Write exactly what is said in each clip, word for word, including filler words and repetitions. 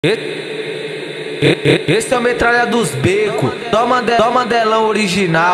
Esse é o metralha dos becos, toma, de, toma Delão original.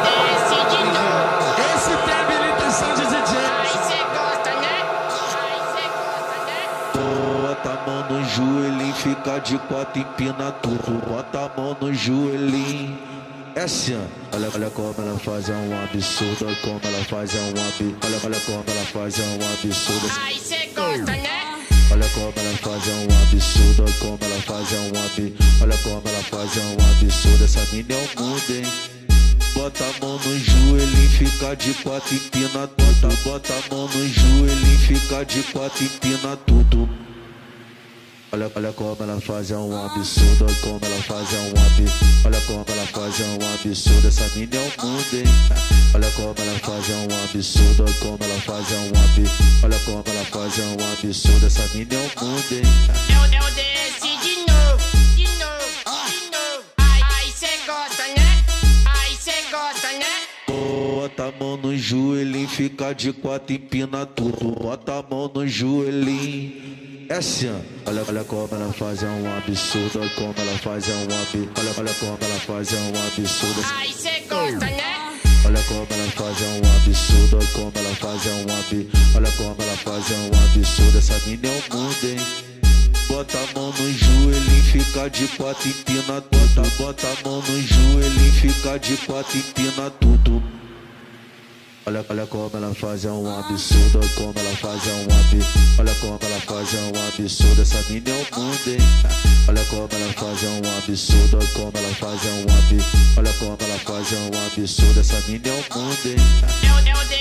Esse tem habilitação de D J. Aí cê gosta, né? Aí cê gosta, né? Bota a mão no joelhinho, fica de quatro, empina tudo. Bota a mão no joelhinho. É assim, ó. Olha, olha como ela faz, é um absurdo. Olha como ela faz, é um absurdo. Olha, olha como ela faz, é um absurdo. Aí cê gosta, né? Olha como ela faz, é um absurdo. Olha como ela faz, é um absurdo. Olha como ela faz, é um absurdo. Essa mina é o mundo, hein? Bota a mão no joelhinho, fica de quatro, empina tudo. Bota a mão no joelhinho, fica de quatro, empina tudo. Olha, olha como ela faz, é um absurdo. Olha como ela faz, é um absurdo. Olha como ela faz, é um absurdo. Essa mina é o mundo, hein? Olha como ela faz, é um absurdo. Olha como ela faz, é um absurdo. Olha como ela faz, é um absurdo. Essa mina é o mundo, hein? Eu, eu desci de novo, de novo, de novo. Aí, aí cê gosta, né? Aí cê gosta, né? Bota a mão no joelhinho, fica de quatro, empina tudo. Bota a mão no joelhinho. É assim, ó. Olha, olha como ela faz, é um absurdo. Olha como ela faz, é um absurdo. Olha, olha como ela faz, é um absurdo. Aí cê gosta, né? Olha como ela faz, é um absurdo. Olha como ela faz, é um absurdo. Olha como ela faz, é um absurdo. Essa mina é o mundo, hein? Bota a mão no joelhinho, fica de quatro, empina tudo. Bota a mão no joelhinho, fica de quatro, empina tudo. Olha, olha como ela faz, é um absurdo. Olha como ela faz, é um absurdo. Olha como ela faz, é um absurdo. Essa mina é o mundo, hein? Olha como ela faz, é um absurdo. Olha como ela faz, é um absurdo. Olha como ela faz, é um absurdo. Essa mina é o mundo, hein? Eu, eu